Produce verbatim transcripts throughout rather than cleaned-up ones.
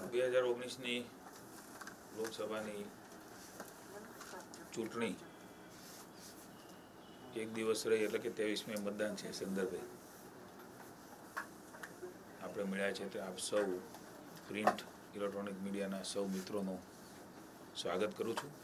બે હજાર ઓગણીસની લોકસભાની ચૂંટણી એક દિવસ રહી એટલે કે ત્રેવીસમી મતદાન છે સંદર્ભે આપણે મળ્યા છે તે આપ સૌ પ્રિન્ટ ઇલેક્ટ્રોનિક મીડિયાના સૌ મિત્રોનું સ્વાગત કરું છું.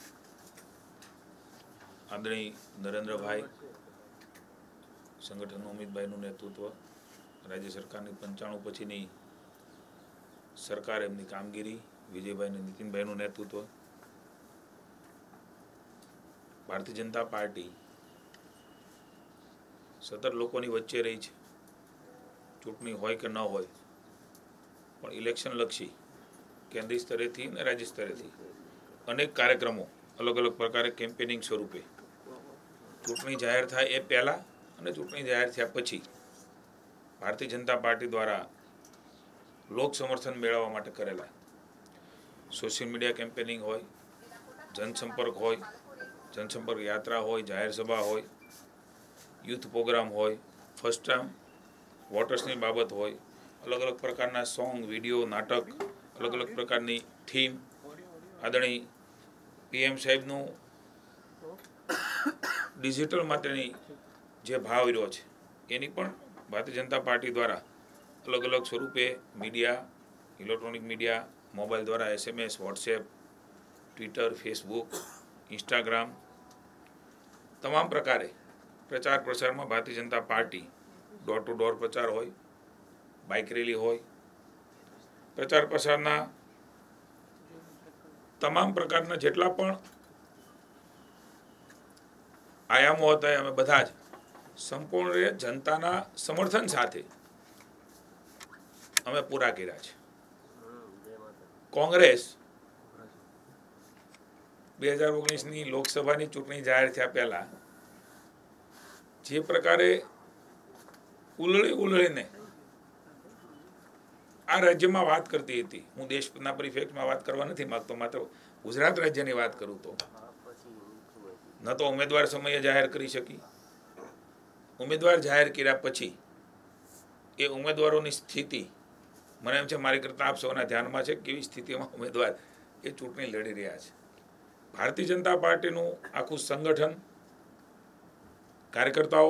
આદરણીય નરેન્દ્રભાઈ સંગઠનનું અમિતભાઈનું નેતૃત્વ, રાજ્ય સરકારની પંચાણું પછીની સરકાર એમની કામગીરી, વિજયભાઈ અને નીતિનભાઈનું નેતૃત્વ, ભારતીય જનતા પાર્ટી સતત લોકોની વચ્ચે રહી છે. ચૂંટણી હોય કે ન હોય પણ ઇલેક્શન લક્ષી કેન્દ્રીય સ્તરેથી અને રાજ્ય સ્તરેથી અનેક કાર્યક્રમો અલગ અલગ પ્રકારે કેમ્પેનિંગ સ્વરૂપે ચૂંટણી જાહેર થાય એ પહેલાં અને ચૂંટણી જાહેર થયા પછી ભારતીય જનતા પાર્ટી દ્વારા લોક સમર્થન મેળવવા માટે કરેલા સોશિયલ મીડિયા કેમ્પેનિંગ હોય, જનસંપર્ક હોય, જનસંપર્ક યાત્રા હોય, જાહેર સભા હોય, યુથ પ્રોગ્રામ હોય, ફર્સ્ટ ટાઈમ વોટર્સની બાબત હોય, અલગ અલગ પ્રકારના સોંગ, વિડીયો, નાટક, અલગ અલગ પ્રકારની થીમ, આદરણીય પીએમ સાહેબનું ડિજિટલ માટેની જે ભાવ રહ્યો છે એની પણ ભારતીય જનતા પાર્ટી દ્વારા અલગ અલગ સ્વરૂપે મીડિયા, ઇલેક્ટ્રોનિક મીડિયા, મોબાઈલ દ્વારા SMS, WhatsApp, Twitter, Facebook, Instagram તમામ પ્રકારે પ્રચાર પ્રસારમાં Bharatiya Janata Party door to door પ્રચાર હોય, બાઇક રેલી હોય, પ્રચાર પ્રસારના તમામ પ્રકારના જેટલા પણ આયામો હતા અમે બધા જ સંપૂર્ણ જનતાના સમર્થન સાથે અમે પૂરા કર્યા છે. કોંગ્રેસ બે હજાર ઓગણીસની લોકસભાની ચૂંટણી જાહેર થયા પહેલા જે પ્રકારે ઉલળી ઉલળીને આ રાજ્યમાં વાત કરતી હતી, હું દેશના પરિપ્રેક્ષમાં વાત કરવા નથી માંગતો, માત્ર ગુજરાત રાજ્યની વાત કરું તો ન તો ઉમેદવાર સમયે જાહેર કરી શકી, ઉમેદવાર જાહેર કર્યા પછી એ ઉમેદવારોની સ્થિતિ મને એમ છે મારી કરતાં આપ સૌના ધ્યાનમાં છે કેવી સ્થિતિમાં ઉમેદવાર એ ચૂંટણી લડી રહ્યા છે. ભારતીય જનતા પાર્ટીનું આખું સંગઠન, કાર્યકર્તાઓ,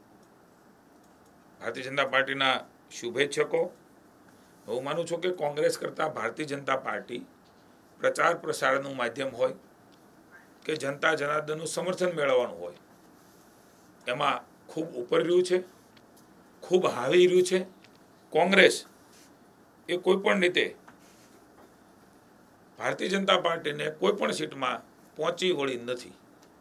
ભારતીય જનતા પાર્ટીના શુભેચ્છકો, હું માનું છું કે કોંગ્રેસ કરતાં ભારતીય જનતા પાર્ટી પ્રચાર પ્રસારનું માધ્યમ હોય કે જનતા જનાર્દનનું સમર્થન મેળવવાનું હોય એમાં ખૂબ ઉપર રહ્યું છે, ખૂબ હાવી રહ્યું છે. કોંગ્રેસ એ કોઈ પણ રીતે ભારતીય જનતા પાર્ટીને કોઈ પણ સીટમાં પહોંચી વળી નથી.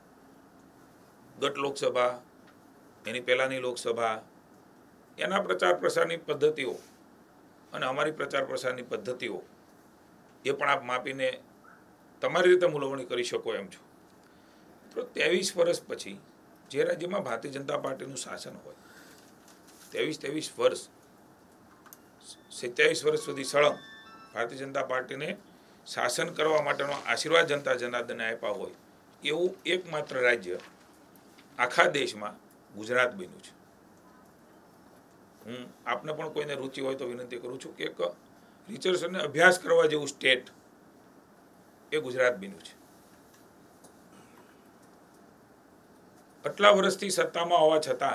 ગત લોકસભા, એની પહેલાંની લોકસભા, એના પ્રચાર પ્રસારની પદ્ધતિઓ અને અમારી પ્રચાર પ્રસારની પદ્ધતિઓ એ પણ આપ માપીને તમારી રીતે મૂલવણી કરી શકો એમ છો. તો ત્રેવીસ વર્ષ પછી જે રાજ્યમાં ભારતીય જનતા પાર્ટીનું શાસન હોય, ત્રેવીસ ત્રેવીસ વર્ષ સત્યાવીસ વર્ષ સુધી સળંગ ભારતીય જનતા પાર્ટીને શાસન કરવા માટેનો આશીર્વાદ જનતા જનાર્દને આપ્યા હોય એવું એકમાત્ર રાજ્ય આખા દેશમાં ગુજરાત બન્યું છે. હું આપને પણ કોઈને રુચિ હોય તો વિનંતી કરું છું કે એક રિસર્ચ અને અભ્યાસ કરવા જેવું સ્ટેટ એ ગુજરાત બન્યું છે. આટલા વર્ષથી સત્તામાં હોવા છતાં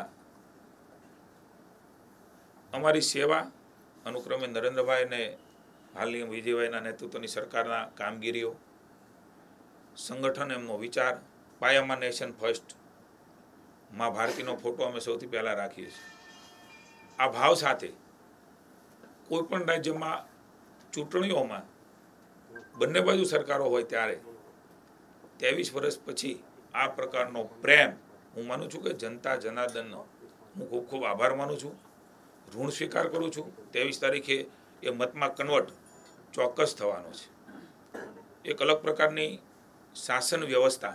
અમારી સેવા અનુક્રમે નરેન્દ્રભાઈ અને હાલની વિજયભાઈના નેતૃત્વની સરકારના કામગીરીઓ, સંગઠન, એમનો વિચાર, પાયામાં નેશન ફર્સ્ટ, માં ભારતીનો ફોટો અમે સૌથી પહેલાં રાખીએ છીએ. આ ભાવ સાથે કોઈ પણ રાજ્યમાં ચૂંટણીઓમાં બંને બાજુ સરકારો હોય ત્યારે ત્રેવીસ વર્ષ પછી આ પ્રકારનો પ્રેમ હું માનું છું કે જનતા જનાર્દનનો હું ખૂબ ખૂબ આભાર માનું છું, ઋણ સ્વીકાર કરું છું. ત્રેવીસ તારીખે એ મતમાં કન્વર્ટ ચોક્કસ થવાનો છે. એક અલગ પ્રકારની શાસન વ્યવસ્થા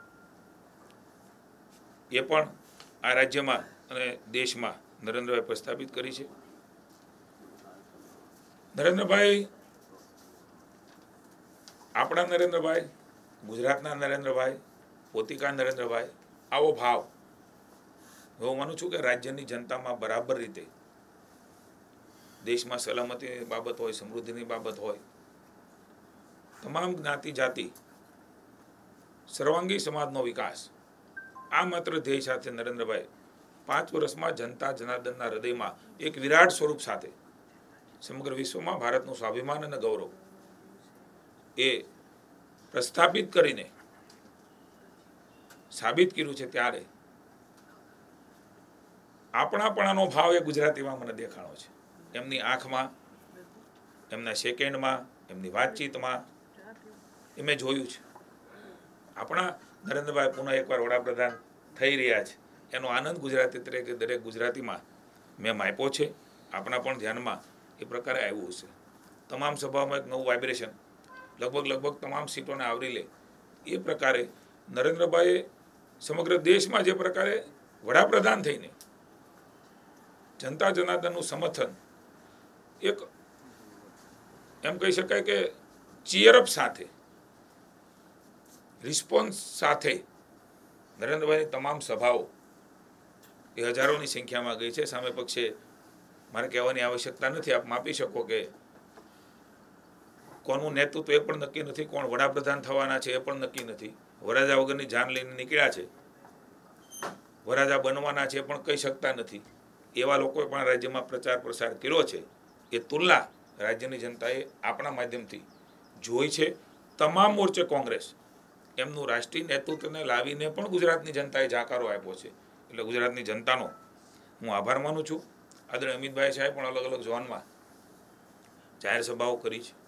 એ પણ આ રાજ્યમાં અને દેશમાં નરેન્દ્રભાઈ પ્રસ્થાપિત કરી છે. નરેન્દ્રભાઈ આપણા નરેન્દ્રભાઈ, ગુજરાતના નરેન્દ્રભાઈ, પોતિકા નરેન્દ્રભાઈ, આવો ભાવ હું માનું છું કે રાજ્યની જનતામાં બરાબર રીતે દેશમાં સલામતીની બાબત હોય, સમૃદ્ધિની બાબત હોય, તમામ જ્ઞાતિ જાતિ સર્વાંગી સમાજનો વિકાસ, આ માત્ર ધ્યેય સાથે નરેન્દ્રભાઈ પાંચ વર્ષમાં જનતા જનાર્દનના હૃદયમાં એક વિરાટ સ્વરૂપ સાથે સમગ્ર વિશ્વમાં ભારતનું સ્વાભિમાન અને ગૌરવ એ પ્રસ્થાપિત કરીને સાબિત કર્યું છે. ત્યારે આપણાપણાનો ભાવ એ ગુજરાતીમાં મને દેખાણો છે. એમની આંખમાં, એમના સેકન્ડમાં, એમની વાતચીતમાં એ મેં જોયું છે. આપણા નરેન્દ્રભાઈ પુનઃ એકવાર વડાપ્રધાન થઈ રહ્યા છે એનો આનંદ ગુજરાતી તરીકે દરેક ગુજરાતીમાં મેં માપ્યો છે. આપણા પણ ધ્યાનમાં એ પ્રકારે આવ્યું હશે. તમામ સભામાં એક નવું વાઇબ્રેશન લગભગ લગભગ તમામ સીટોને આવરી લે એ પ્રકારે નરેન્દ્રભાઈએ સમગ્ર દેશમાં જે પ્રકારે વડાપ્રધાન થઈને જનતા જનાર્દનનું સમર્થન એક એમ કહી શકાય કે ચીયરઅપ સાથે, રિસ્પોન્સ સાથે નરેન્દ્રભાઈની તમામ સભાઓ એ હજારોની સંખ્યામાં ગઈ છે. સામે પક્ષે મારે કહેવાની આવશ્યકતા નથી, આપ માપી શકો કે કોનું નેતૃત્વ એ પણ નક્કી નથી, કોણ વડાપ્રધાન થવાના છે એ પણ નક્કી નથી. વરરાજા વગરની જાન લઈને નીકળ્યા છે, વરરાજા બનવાના છે પણ કહી શકતા નથી. એવા લોકોએ પણ રાજ્યમાં પ્રચાર પ્રસાર કર્યો છે. એ તુલના રાજ્યની જનતાએ આપણા માધ્યમથી જોઈ છે. તમામ મોરચે કોંગ્રેસ એમનું રાષ્ટ્રીય નેતૃત્વને લાવીને પણ ગુજરાતની જનતાએ જાકારો આપ્યો છે. એટલે ગુજરાતની જનતાનો હું આભાર માનું છું. આદરણીય અમિતભાઈ સાહેબ પણ અલગ અલગ ઝોનમાં જાહેર સભાઓ કરી છે.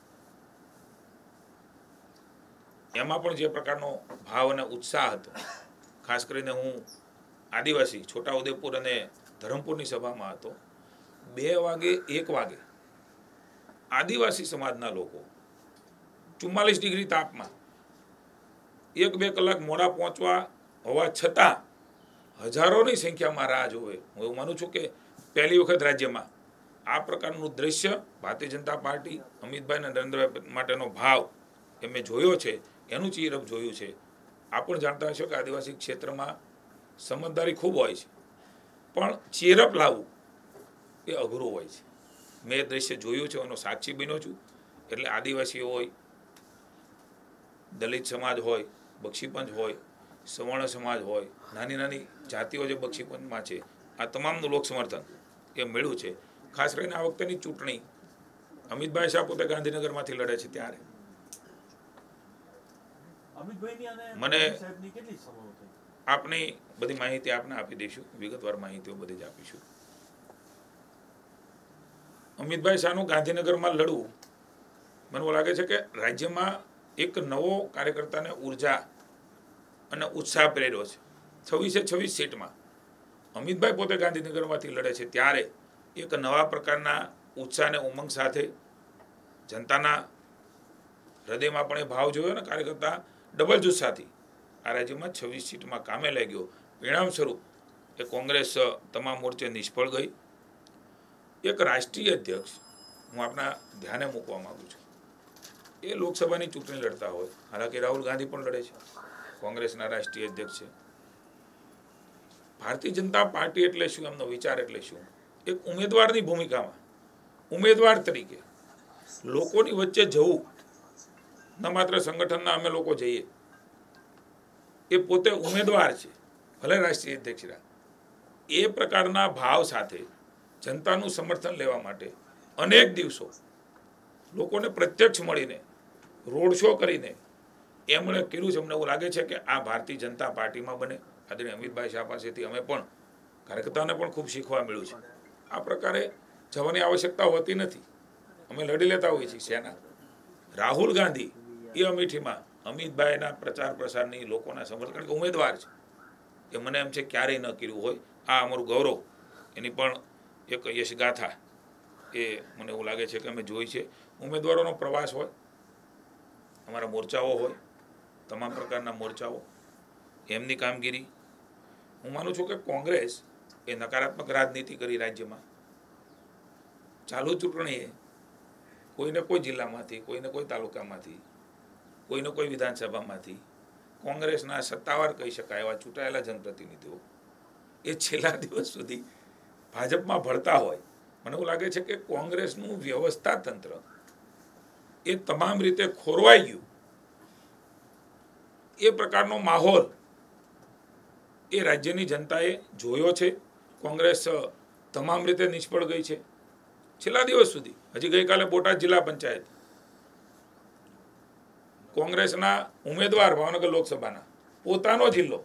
એમાં પણ જે પ્રકારનો ભાવ અને ઉત્સાહ હતો, ખાસ કરીને હું આદિવાસી છોટાઉદેપુર અને ધરમપુરની સભામાં હતો. બે વાગે એક વાગે આદિવાસી સમાજના લોકો ચુમ્માલીસ ડિગ્રી તાપમાં એક બે કલાક મોડા પહોંચવા હોવા છતાં હજારોની સંખ્યામાં રાહ જોવે. હું એવું માનું છું કે પહેલી વખત રાજ્યમાં આ પ્રકારનું દ્રશ્ય ભારતીય જનતા પાર્ટી, અમિતભાઈ અને નરેન્દ્રભાઈ માટેનો ભાવ એ મેં જોયો છે. એનું ચીરપ જોયું છે. આપ પણ જાણતા હશો કે આદિવાસી ક્ષેત્રમાં સમજદારી ખૂબ હોય છે, પણ ચીરપ લાવવું એ અઘરું હોય છે. મેં એ દ્રશ્ય જોયું છે, એનો સાક્ષી બન્યો છું. એટલે આદિવાસીઓ હોય, દલિત સમાજ હોય, બક્ષીપંચ હોય, સવર્ણ સમાજ હોય, નાની નાની જાતિઓ જે બક્ષીપંચમાં છે, આ તમામનું લોક સમર્થન એ મળ્યું છે. ખાસ કરીને આ વખતેની ચૂંટણી અમિતભાઈ શાહ પોતે ગાંધીનગરમાંથી લડે છે. ત્યારે મને આપની બધી માહિતી આપને આપી દઈશું, વિગતવાર માહિતીઓ બધી જ આપીશું. અમિતભાઈ શાહનું ગાંધીનગરમાં લડવું મને એવું લાગે છે કે રાજ્યમાં એક નવો કાર્યકર્તાને ઉર્જા અને ઉત્સાહ પ્રેર્યો છે. છવ્વીસે છવ્વીસ સીટમાં અમિતભાઈ પોતે ગાંધીનગરમાંથી લડે છે. ત્યારે એક નવા પ્રકારના ઉત્સાહ અને ઉમંગ સાથે જનતાના હૃદયમાં પણ એ ભાવ જોયો ને કાર્યકર્તા ડબલ જુસ્સાથી આ રાજ્યમાં છવ્વીસ સીટમાં કામે લાગ્યો. પરિણામ સ્વરૂપ એ કોંગ્રેસ તમામ મોરચે નિષ્ફળ ગઈ. એક રાષ્ટ્રીય અધ્યક્ષ હું આપના ધ્યાને મૂકવા માગું છું. એ લોકસભાની ચૂંટણી લડતા હોય, હાલાકી રાહુલ ગાંધી પણ લડે છે, કોંગ્રેસના રાષ્ટ્રીય અધ્યક્ષ છે. ભારતીય જનતા પાર્ટી એટલે શું, એમનો વિચાર એટલે શું? એક ઉમેદવારની ભૂમિકામાં ઉમેદવાર તરીકે લોકોની વચ્ચે જવું, ન માત્ર સંગઠનના અમે લોકો જઈએ, એ પોતે ઉમેદવાર છે, ભલે રાષ્ટ્રીય અધ્યક્ષ રહ્યા. એ પ્રકારના ભાવ સાથે જનતાનું સમર્થન લેવા માટે અનેક દિવસો લોકોને પ્રત્યક્ષ મળીને રોડ શો કરીને એમણે કર્યું છે. અમને એવું લાગે છે કે આ ભારતીય જનતા પાર્ટીમાં બને. આદરણીય અમિતભાઈ શાહ પાસેથી અમે પણ કાર્યકર્તાઓને પણ ખૂબ શીખવા મળ્યું છે. આ પ્રકારે જવાની આવશ્યકતા હોતી નથી, અમે લડી લેતા હોઈએ છીએ સેના. રાહુલ ગાંધી એ અમેઠીમાં અમિતભાઈના પ્રચાર પ્રસારની લોકોના સમર્થન કે ઉમેદવાર છે, એ મને એમ છે ક્યારેય ન કર્યું હોય. આ અમારું ગૌરવ, એની પણ એક યશગાથા એ મને એવું લાગે છે કે અમે જોઈ છે. ઉમેદવારોનો પ્રવાસ હોય, અમારા મોરચાઓ હોય, તમામ પ્રકારના મોરચાઓ, એમની કામગીરી. હું માનું છું કે કોંગ્રેસ એ નકારાત્મક રાજનીતિ કરી રાજ્યમાં. ચાલુ ચૂંટણીએ કોઈને કોઈ જિલ્લામાંથી, કોઈને કોઈ તાલુકામાંથી, કોઈને કોઈ વિધાનસભામાંથી કોંગ્રેસના સત્તાવાર કહી શકાય એવા ચૂંટાયેલા જનપ્રતિનિધિઓ એ છેલ્લા દિવસ સુધી ભાજપમાં ભળતા હોય મને એવું લાગે છે કે કોંગ્રેસનું વ્યવસ્થા તંત્ર એ તમામ રીતે ખોરવાઈ ગયું. એ પ્રકારનો માહોલ એ રાજ્યની જનતાએ જોયો છે. કોંગ્રેસ તમામ રીતે નિષ્ફળ ગઈ છે છેલ્લા દિવસ સુધી. હજી ગઈકાલે બોટાદ જિલ્લા પંચાયત કોંગ્રેસના ઉમેદવાર ભાવનગર લોકસભાના પોતાનો જિલ્લો,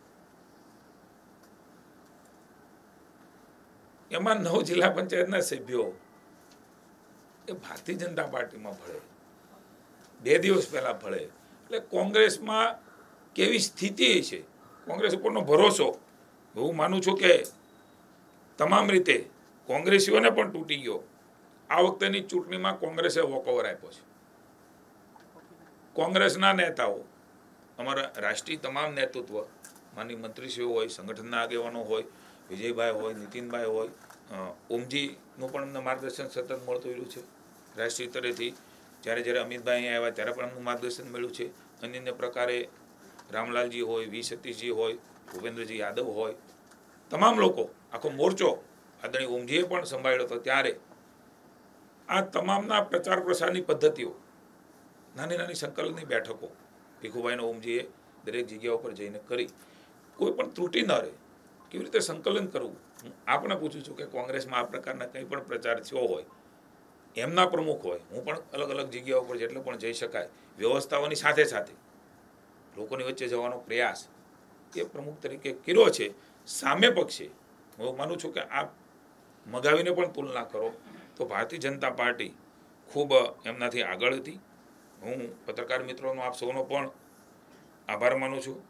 એમાં નવ જિલ્લા પંચાયતના સભ્યો એ ભારતીય જનતા પાર્ટીમાં ભળે, બે દિવસ પહેલા ભળે. એટલે કોંગ્રેસમાં કેવી સ્થિતિ છે, કોંગ્રેસ ઉપરનો ભરોસો હું માનું છું કે તમામ રીતે કોંગ્રેસીઓને પણ તૂટી ગયો. આ વખતેની ચૂંટણીમાં કોંગ્રેસે વોકઓવર આપ્યો છે. કોંગ્રેસના નેતાઓ, અમારા રાષ્ટ્રીય તમામ નેતૃત્વ, માની મંત્રીશ્રીઓ હોય, સંગઠનના આગેવાનો હોય, વિજયભાઈ હોય, નીતિનભાઈ હોય, ઓમજીનું પણ અમને માર્ગદર્શન સતત મળતું રહ્યું છે રાષ્ટ્રીય સ્તરેથી. જ્યારે જ્યારે અમિતભાઈ અહીંયા આવ્યા ત્યારે પણ અમનું માર્ગદર્શન મળ્યું છે. અન્ય અન્ય પ્રકારે રામલાલજી હોય, વી સતીશજી હોય, ભૂપેન્દ્રજી યાદવ હોય, તમામ લોકો, આખો મોરચો આદરણીય ઓમજીએ પણ સંભાળ્યો હતો. ત્યારે આ તમામના પ્રચાર પ્રસારની પદ્ધતિઓ, નાની નાની સંકલનની બેઠકો ભીખુભાઈને ઓમજીએ દરેક જગ્યા ઉપર જઈને કરી. કોઈ પણ ત્રુટિ ન રહે, કેવી રીતે સંકલન કરવું. હું આપણે પૂછું છું કે કોંગ્રેસમાં આ પ્રકારના કંઈ પણ પ્રચાર થયો હોય, એમના પ્રમુખ હોય, હું પણ અલગ અલગ જગ્યાઓ પર જેટલે પણ જઈ શકાય વ્યવસ્થાઓની સાથે સાથે લોકોની વચ્ચે જવાનો પ્રયાસ એ પ્રમુખ તરીકે કર્યો છે. સામે પક્ષે હું માનું છું કે આ મગાવીને પણ તુલના કરો તો ભારતીય જનતા પાર્ટી ખૂબ એમનાથી આગળ હતી. હું પત્રકાર મિત્રોનો આપ સૌનો પણ આભાર માનું છું.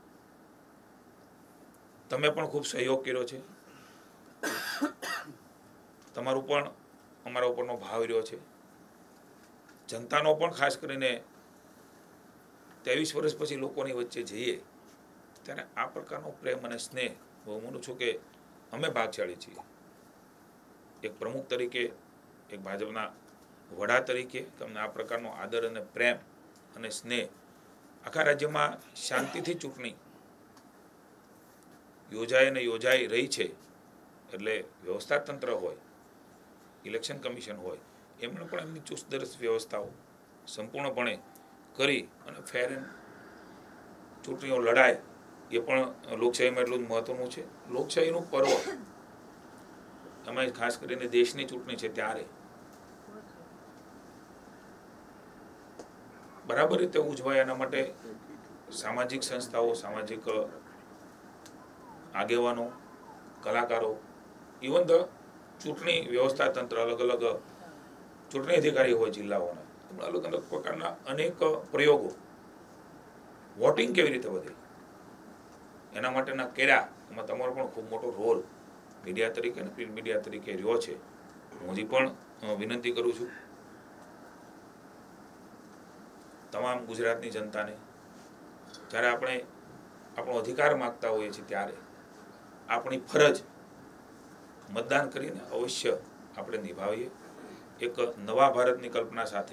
તમે પણ ખૂબ સહયોગ કર્યો છે. તમારું પણ અમારા ઉપરનો ભાવ રહ્યો છે. જનતાનો પણ ખાસ કરીને ત્રેવીસ વર્ષ પછી લોકોની વચ્ચે જઈએ ત્યારે આ પ્રકારનો પ્રેમ અને સ્નેહ હું માનું છું કે અમે ભાગશાળી છીએ. એક પ્રમુખ તરીકે, એક ભાજપના વડા તરીકે તમને આ પ્રકારનો આદર અને પ્રેમ અને સ્નેહ આખા રાજ્યમાં શાંતિથી ચૂંટણી યોજાય અને યોજાઈ રહી છે. એટલે વ્યવસ્થા તંત્ર હોય, ઇલેક્શન કમિશન હોય, એમણે પણ એમની ચુસ્તદરસ્ત વ્યવસ્થાઓ સંપૂર્ણપણે કરી અને ફેર એન્ડ ચૂંટણીઓ લડાય એ પણ લોકશાહીમાં એટલું જ મહત્વનું છે. લોકશાહીનું પર્વ એમાં ખાસ કરીને દેશની ચૂંટણી છે ત્યારે બરાબર રીતે ઉજવાય એના માટે સામાજિક સંસ્થાઓ, સામાજિક આગેવાનો, કલાકારો, ઇવન ધ ચૂંટણી વ્યવસ્થા તંત્ર, અલગ અલગ ચૂંટણી અધિકારી હોય જિલ્લાઓના, અલગ અલગ પ્રકારના અનેક પ્રયોગો, વોટિંગ કેવી રીતે વધે એના માટેના કર્યા. એમાં તમારો પણ ખૂબ મોટો રોલ મીડિયા તરીકે અને પ્રિન્ટ મીડિયા તરીકે રહ્યો છે. હું હજી પણ વિનંતી કરું છું તમામ ગુજરાતની જનતાને, જ્યારે આપણે આપણો અધિકાર માગતા હોઈએ છીએ ત્યારે આપણી ફરજ મતદાન કરીને અવશ્ય આપણે નિભાવીએ. એક નવા ભારતની કલ્પના સાથે,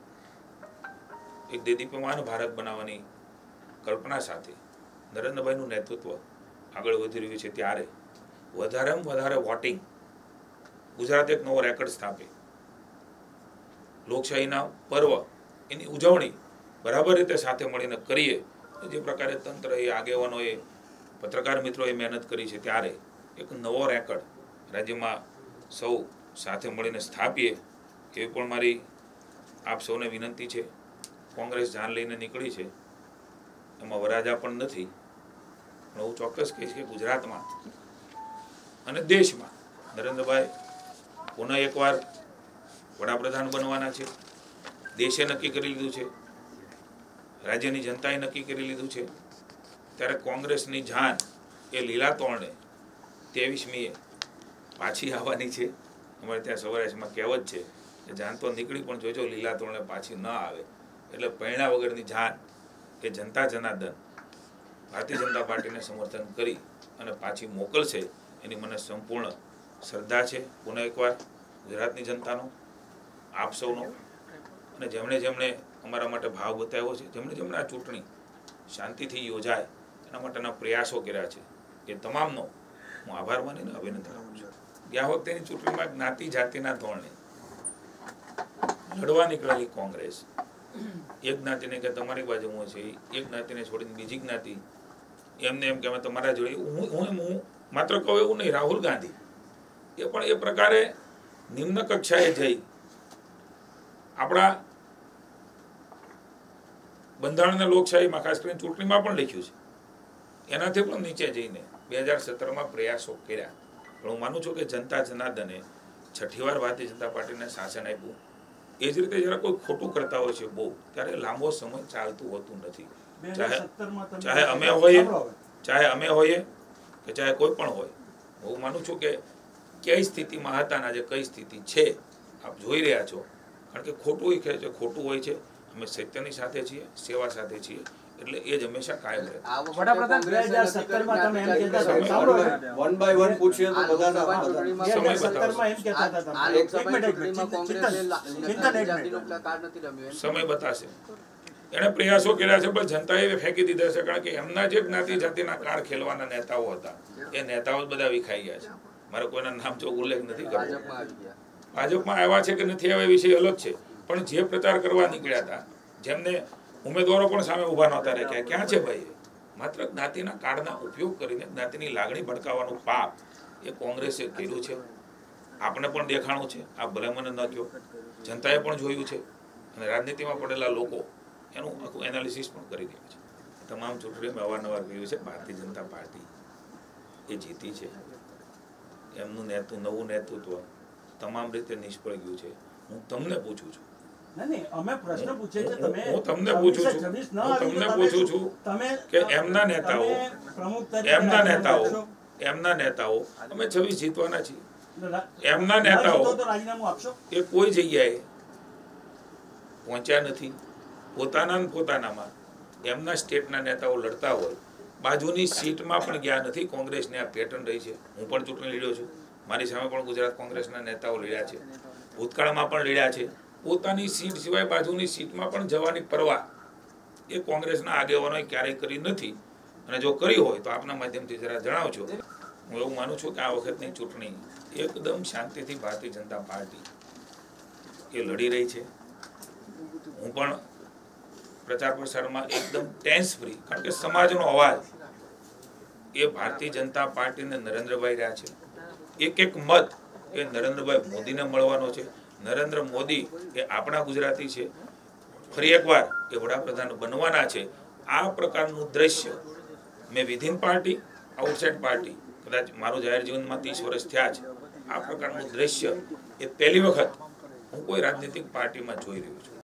એક દેદીપ્યમાન ભારત બનાવવાની કલ્પના સાથે નરેન્દ્રભાઈનું નેતૃત્વ આગળ વધી રહ્યું છે ત્યારે વધારેમાં વધારે વોટિંગ ગુજરાત એક નવો રેકોર્ડ સ્થાપે. લોકશાહીના પર્વ એની ઉજવણી બરાબર રીતે સાથે મળીને કરીએ. જે પ્રકારે તંત્ર એ આગેવાનોએ, પત્રકાર મિત્રોએ મહેનત કરી છે ત્યારે એક નવો રેકોર્ડ રાજ્યમાં સૌ સાથે મળીને સ્થાપીએ એવી પણ મારી આપ સૌને વિનંતી છે. કોંગ્રેસ જાન લઈને નીકળી છે, એમાં વરાજા પણ નથી, પણ હું ચોક્કસ કહીશ કે ગુજરાતમાં અને દેશમાં નરેન્દ્રભાઈ પુનઃ એકવાર વડાપ્રધાન બનવાના છે. દેશે નક્કી કરી લીધું છે, રાજ્યની જનતાએ નક્કી કરી લીધું છે. ત્યારે કોંગ્રેસની જાન એ લીલા તોરણે ત્રેવીસમીએ પાછી આવવાની છે. અમારે ત્યાં સૌરાષ્ટ્રમાં કહેવત છે કે જાન તો નીકળી પણ જોજો લીલા તોરણે પાછી ન આવે. એટલે પૈણા વગરની જાન એ જનતા જનાર્દન ભારતીય જનતા પાર્ટીને સમર્થન કરી અને પાછી મોકલશે એની મને સંપૂર્ણ શ્રદ્ધા છે. પુનઃ એકવાર ગુજરાતની જનતાનો, આપ સૌનો, અને જેમણે જેમણે અમારા માટે ભાવ બતાવ્યો છે, જેમણે જેમણે આ ચૂંટણી શાંતિથી યોજાય એના માટેના પ્રયાસો કર્યા છે, એ તમામનો હું આભાર માનીને અભિનંદન આપું છું. ગયા વખતેની ચૂંટણીમાં જ્ઞાતિ જાતિના ધોરણે લડવા નીકળેલી કોંગ્રેસ એક જ્ઞાતિને કે તમારી બાજુમાં છે, એક જ્ઞાતિને છોડીને બીજી જ્ઞાતિ એમને એમ કે અમે તમારા જોડે, હું હું હું માત્ર કહું એવું નહીં, રાહુલ ગાંધી એ પણ એ પ્રકારે નિમ્ન કક્ષાએ જઈ આપણા બંધારણના લોકશાહીમાં ખાસ કરીને ચૂંટણીમાં પણ લખ્યું છે, એનાથી પણ નીચે જઈને બે હજાર સત્તરમાં પ્રયાસો કર્યા. પણ હું માનું છું કે જનતા જનાર્દને છઠ્ઠી વાર ભારતીય જનતા પાર્ટીને શાસન આપ્યું. એ જ રીતે જરા કોઈ ખોટું કરતા હોય છે બહુ, ત્યારે લાંબો સમય ચાલતું હોતું નથી. ચાહે ચાહે અમે હોઈએ ચાહે અમે હોઈએ કે ચાહે કોઈ પણ હોય, હું માનું છું કે કઈ સ્થિતિમાં હતા ને આજે કઈ સ્થિતિ છે આપ જોઈ રહ્યા છો. કારણ કે ખોટું હોય છે, ખોટું હોય છે. અમે સત્યની સાથે છીએ, સેવા સાથે છીએ, એટલે એ જ હંમેશા કાયમ રહે. વડાપ્રધાન બે હજાર સત્તર માં તમે એમ કહેતા હતા, વન બાય વન પૂછીએ તો બધાના સમય સત્તર માં એમ કહેતા હતા તમે, એક મિનિટ સમય બતાશે. એને પ્રયાસો કર્યા છે પણ જનતાએ ફેંકી દીધા છે. કારણ કે એમના જે જ્ઞાતિ જાતિના કાર્ડ ખેલવાના નેતાઓ હતા એ નેતાઓ બધા વિખાઈ ગયા છે. મારે કોઈના નામ જો ઉલ્લેખ નથી કરવો. ભાજપમાં આવ્યા છે કે નથી આવ્યા વિષય અલગ છે, પણ જે પ્રચાર કરવા નીકળ્યા હતા, જેમને ઉમેદવારો પણ સામે ઉભા નહોતા રાખ્યા, ક્યાં છે ભાઈ? માત્ર જ્ઞાતિના કાર્ડના ઉપયોગ કરીને જ્ઞાતિની લાગણી ભડકાવવાનું પાપ એ કોંગ્રેસે કર્યું છે. આપણે પણ દેખાણું છે, આ ભલે મને ન કહો, જનતાએ પણ જોયું છે, અને રાજનીતિમાં પડેલા લોકો એનું આખું એનાલિસિસ પણ કરી રહ્યા છે. તમામ ચૂંટણીમાં અવારનવાર કહ્યું છે ભારતીય જનતા પાર્ટી એ જીતી છે. એમનું નેતૃત્વ, નવું નેતૃત્વ તમામ રીતે નિષ્ફળ ગયું છે. હું તમને પૂછું છું, હું તમને પૂછું છું હું તમને પૂછું છું કે એમના નેતાઓ એમના નેતાઓ એમના નેતાઓ અમે છવ્વીસ જીતવાના છીએ. એમના નેતાઓ એ કોઈ જગ્યાએ પહોંચ્યા નથી. પોતાના પોતાનામાં એમના સ્ટેટના નેતાઓ લડતા હોય, બાજુની સીટમાં પણ ગયા નથી. કોંગ્રેસની આ પેટર્ન રહી છે. હું પણ ચૂંટણી લડ્યો છું, મારી સામે પણ ગુજરાત કોંગ્રેસના નેતાઓ લડ્યા છે, ભૂતકાળમાં પણ લડ્યા છે. પોતાની સીટ સિવાય બાજુની સીટમાં પણ જવાની પરવા એ કોંગ્રેસના આગેવાનોએ ક્યારેય કરી નથી. અને જો કરી હોય તો આપના માધ્યમથી જરા જણાવજો. હું એવું માનું છું કે આ વખતની ચૂંટણી એકદમ શાંતિથી ભારતીય જનતા પાર્ટી એ લડી રહી છે. હું પણ પ્રચાર પ્રસારમાં એકદમ ટેન્સ ફ્રી, કારણ કે સમાજનો અવાજ એ ભારતીય જનતા પાર્ટીને નરેન્દ્રભાઈ રહ્યા છે. એક એક મત એ નરેન્દ્રભાઈ મોદીને મળવાનો છે. નરેન્દ્ર મોદી એ આપણા ગુજરાતી છે, ફરી એકવાર એ વડાપ્રધાન બનવાના છે. આ પ્રકારનું દ્રશ્ય મેં વિધિન પાર્ટી, આઉટસાઇડ પાર્ટી, કદાચ મારું જાહેર જીવનમાં ત્રીસ વર્ષ થયા છે, આ પ્રકારનું દ્રશ્ય એ પહેલી વખત હું કોઈ રાજનીતિક પાર્ટીમાં જોઈ રહ્યો છું.